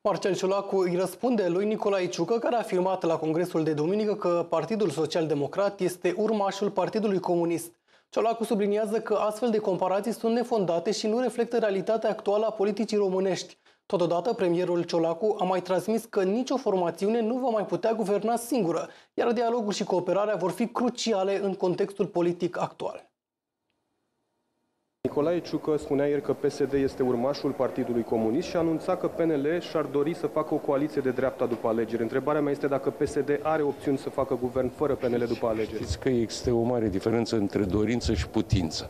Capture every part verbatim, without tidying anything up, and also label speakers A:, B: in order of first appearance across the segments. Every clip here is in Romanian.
A: Marcel Ciolacu îi răspunde lui Nicolae Ciucă, care a afirmat la congresul de duminică că Partidul Social Democrat este urmașul Partidului Comunist. Ciolacu subliniază că astfel de comparații sunt nefondate și nu reflectă realitatea actuală a politicii românești. Totodată, premierul Ciolacu a mai transmis că nicio formațiune nu va mai putea guverna singură, iar dialogul și cooperarea vor fi cruciale în contextul politic actual.
B: Nicolae Ciucă spunea ieri că P S D este urmașul Partidului Comunist și anunța că P N L și-ar dori să facă o coaliție de dreapta după alegeri. Întrebarea mea este dacă P S D are opțiuni să facă guvern fără P N L după alegeri.
C: Știți că există o mare diferență între dorință și putință.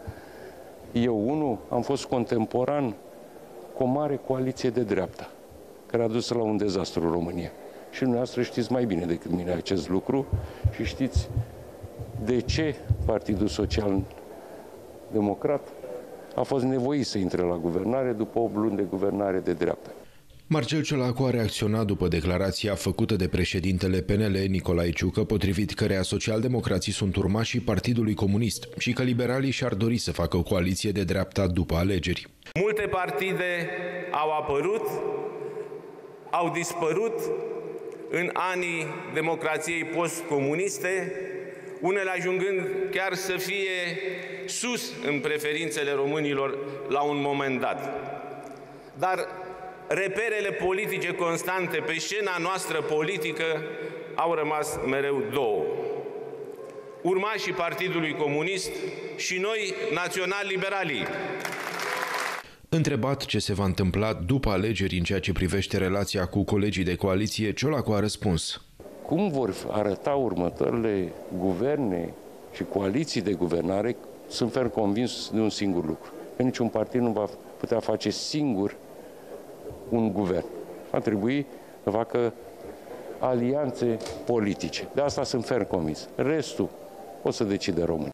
C: Eu, unul, am fost contemporan cu o mare coaliție de dreapta, care a dus la un dezastru în România. Și dumneavoastră știți mai bine decât mine acest lucru și știți de ce Partidul Social Democrat a fost nevoit să intre la guvernare după opt luni de guvernare de dreapta.
D: Marcel Ciolacu a reacționat după declarația făcută de președintele P N L, Nicolae Ciucă, potrivit căreia socialdemocrații sunt urmașii Partidului Comunist și că liberalii și-ar dori să facă o coaliție de dreapta după alegeri.
E: Multe partide au apărut, au dispărut în anii democrației postcomuniste, unele ajungând chiar să fie sus în preferințele românilor la un moment dat. Dar reperele politice constante pe scena noastră politică au rămas mereu două. Urmașii Partidului Comunist și noi, național-liberalii.
D: Întrebat ce se va întâmpla după alegeri în ceea ce privește relația cu colegii de coaliție, Ciolacu a răspuns:
C: Cum vor arăta următoarele guverne și coaliții de guvernare, sunt ferm convins de un singur lucru. Că niciun partid nu va putea face singur un guvern. Va trebui să facă alianțe politice. De asta sunt ferm convins. Restul o să decide românii.